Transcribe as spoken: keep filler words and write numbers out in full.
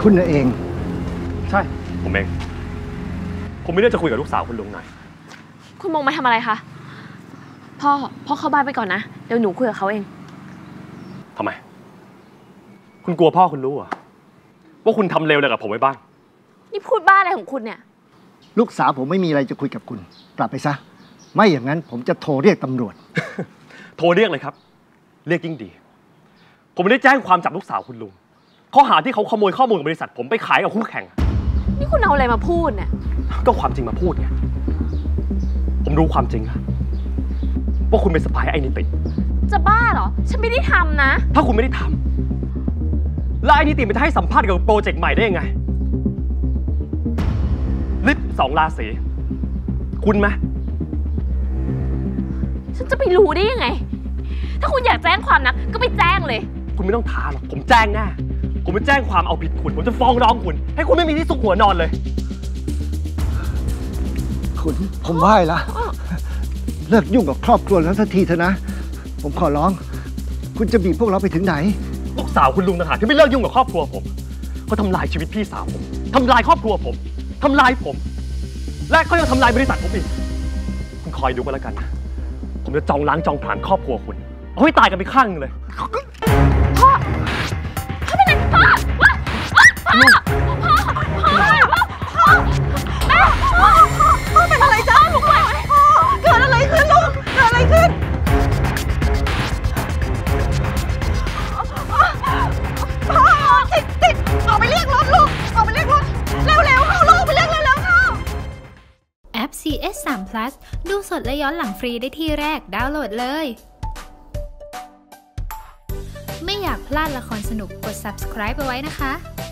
คุณเองใช่ผมเองผมไม่ได้จะคุยกับลูกสาวคุณลุงหน่อยคุณมงมาทำอะไรคะพ่อพ่อเข้าบ้านไปก่อนนะเดี๋ยวหนูคุยกับเขาเองทำไมคุณกลัวพ่อคุณรู้อ่ะว่าคุณทำเลวอะไรกับผมไว้บ้างนี่พูดบ้าอะไรของคุณเนี่ยลูกสาวผมไม่มีอะไรจะคุยกับคุณกลับไปซะไม่อย่างนั้นผมจะโทรเรียกตำรวจโทรเรียกเลยครับเรียกยิ่งดีผมไม่ได้แจ้งความจับลูกสาวคุณลุงข้อหาที่เขาขโมยข้อมูลของบริษัทผมไปขายกับคู่แข่งนี่คุณเอาอะไรมาพูดเนี่ยก็ความจริงมาพูดไงผมรู้ความจริงอะว่าคุณเป็นสปายไอ้นิติจะบ้าเหรอฉันไม่ได้ทำนะถ้าคุณไม่ได้ทำแล้วไอ้นิติมันจะให้สัมภาษณ์เกี่ยวกับโปรเจกต์ใหม่ได้ยังไงลิฟต์สองราศีคุณไหมฉันจะไปรู้ได้ยังไงถ้าคุณอยากแจ้งความนะก็ไปแจ้งเลยคุณไม่ต้องท้าหรอกผมแจ้งแน่ผมจะแจ้งความเอาผิดคุณผมจะฟ้องร้องคุณให้คุณไม่มีที่ซุกหัวนอนเลยคุณผมไหว้ละเลิกยุ่งกับครอบครัวแล้วสักทีเถอะนะผมขอร้องคุณจะบีบพวกเราไปถึงไหนลูกสาวคุณลุงต่างหากที่ไม่เลิกยุ่งกับครอบครัวผมเขาทำลายชีวิตพี่สาวผมทำลายครอบครัวผมทำลายผมและเขายังทำลายบริษัทผมอีกคุณคอยดูกันแล้วกันนะผมจะจองล้างจองผลาญครอบครัวคุณเอาให้ตายกันไปข้างนึงเลยพ่อพ่อเป็นอะไรพ่อพ่อพ่อพ่อพ่อแม่พ่อพ่อเป็นอะไรจ้าลูกพ่อเกิดอะไรขึ้นลูกเกิดอะไรขึ้นพ่อติดติดออกไปเรียกรถลูกออกไปเรียกรถเร็วๆเข้าลูกไปเรียกเร็วๆเข้าแอป ซี เอส สาม พลัส ดูสดและย้อนหลังฟรีได้ที่แรกดาวน์โหลดเลยไม่อยากพลาดละครสนุกกด ซับสไครบ์ เอาไว้นะคะ